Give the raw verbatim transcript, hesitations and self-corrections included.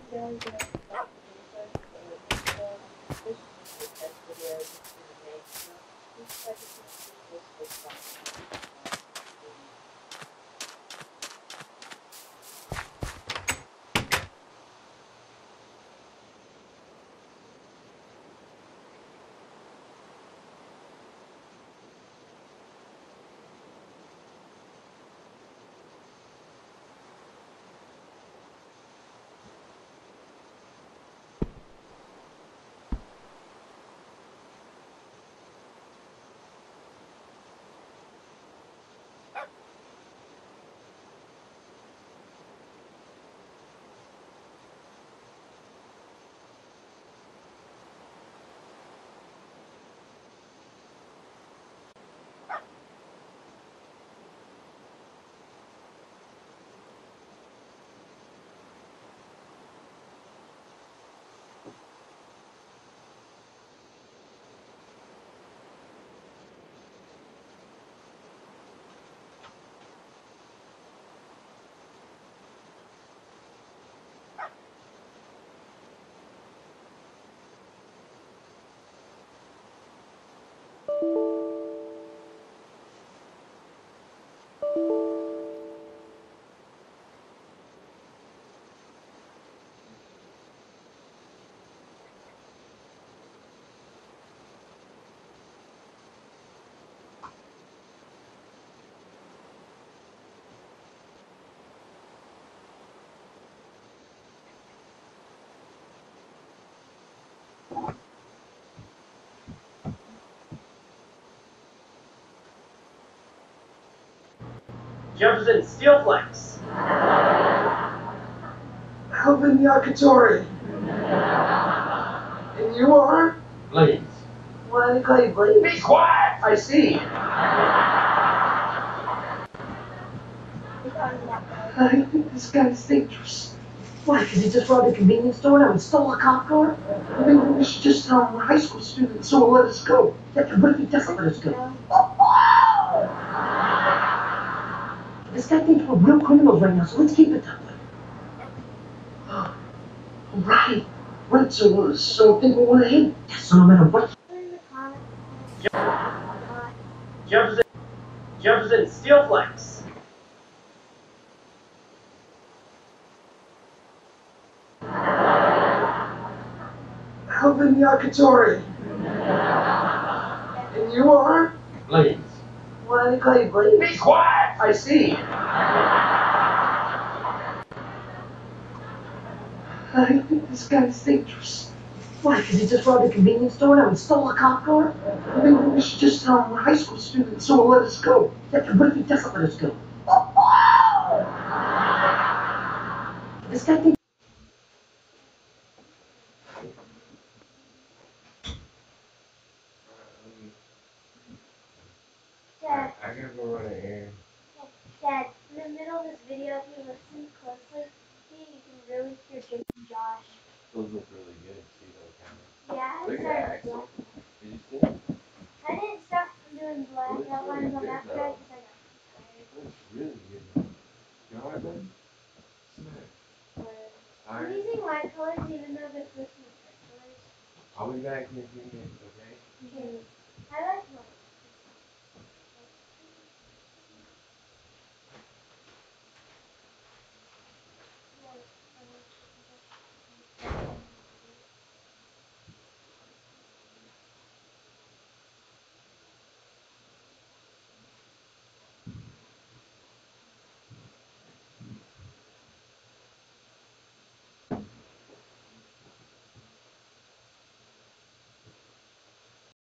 Jefferson Steelflex. Alvin Yakitori. And you are? Blaze. Why do they call you Blaze? Be quiet! I see. I think this guy's dangerous. Why? Because he just robbed a convenience store and stole a cop car? Maybe we should just tell him we're high school students, so he'll let us go. Yeah, what if he doesn't let us go? This guy thinks we're real criminals right now, so let's keep it that way. Right. Right, so, so think we want to hit. Yes, so no matter what. Jefferson. Jefferson Steelflex. Alvin Yakitori. And you are? Blaze. Why do they call you Blaze? Be quiet! I see. I think this guy's dangerous. Why? Because he just robbed a convenience store and stole a cop car? Maybe we should just tell him we're high school students, so he'll let us go. Yeah, what if he doesn't let us go? This guy thinks. Dad, I gotta go run an errand. Dad, in the middle of this video, if you listen closely, you can really hear Jake and Josh. Those look really good. See those cameras? Yeah, I Look started at Axel. black. Did you see it? I didn't start doing black Looks outlines really on that good, track though. because I got tired. Looks really good. Man. You alright, bud? Smack. But I'm Alright. using light colors even though they're supposed to be dark colors. I'll be back in a few minutes, okay? Okay. I like